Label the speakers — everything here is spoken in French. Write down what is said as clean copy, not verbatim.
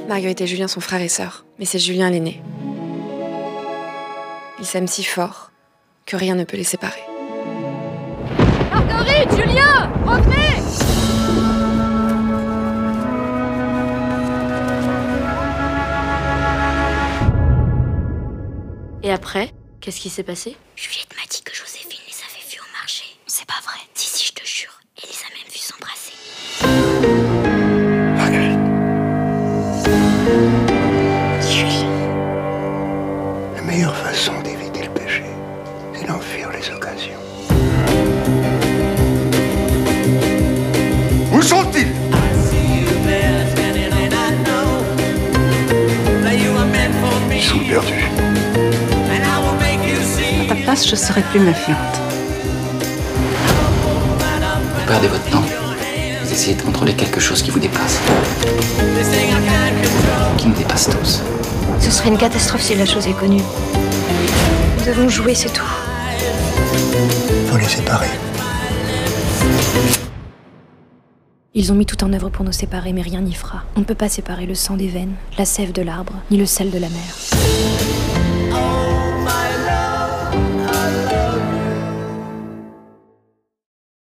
Speaker 1: Marguerite et Julien sont frères et sœurs, mais c'est Julien l'aîné. Ils s'aiment si fort que rien ne peut les séparer.
Speaker 2: Marguerite, Julien, revenez!
Speaker 3: Et après, qu'est-ce qui s'est passé?
Speaker 4: Juliette m'a dit que Joséphine les avait vus au marché. C'est pas vrai. Si, je te jure. Elle les a même vus s'embrasser.
Speaker 5: Marguerite. Julien. La meilleure façon d'éviter le péché, c'est d'en fuir les occasions. Où sont-ils? Ils sont perdus.
Speaker 6: À ta place, je serais plus méfiante.
Speaker 7: Vous perdez votre temps. Vous essayez de contrôler quelque chose qui vous dépasse. Qui nous dépasse tous.
Speaker 4: Ce serait une catastrophe si la chose est connue. Nous avons joué, c'est tout.
Speaker 5: Faut les séparer.
Speaker 8: Ils ont mis tout en œuvre pour nous séparer, mais rien n'y fera. On ne peut pas séparer le sang des veines, la sève de l'arbre, ni le sel de la mer.